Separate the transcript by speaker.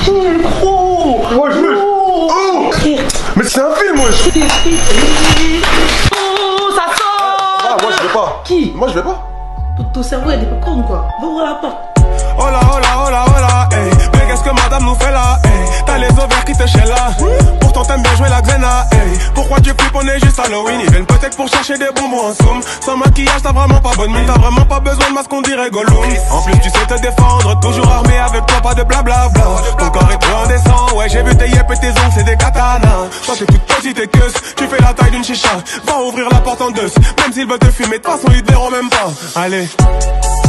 Speaker 1: Oh,
Speaker 2: Wesh, wesh. Oh. Mais c'est un film, wesh.
Speaker 1: Oh, ça sort.
Speaker 2: Ah, moi je vais pas.
Speaker 1: Qui?
Speaker 2: Moi je vais pas.
Speaker 1: Ton cerveau est des popcorn quoi. Va ouvrir la porte.
Speaker 3: Oh là, oh là, oh là, oh là, hey. Mais qu'est-ce que madame nous fait là, hey. T'as les ovaires qui te chèlent là. Pourtant t'aimes bien jouer la Xena, hey. Pourquoi tu flippes, on est juste Halloween. Ils viennent peut-être pour chercher des bonbons en somme. Sans maquillage t'as vraiment pas bonne mine. T'as vraiment pas besoin de masque, on dirait Gollum. En plus tu sais te défendre, toujours armé avec toi, pas de blablabla. Ton corps est trop indécent, ouais j'ai vu tes yeux et tes ongles c'est des katanas. Toi t'es toute petite et queuse, tu fais la taille d'une chicha. Va ouvrir la porte en deux, même s'ils veulent te fumer, de toute façon ils te verront même pas. Allez.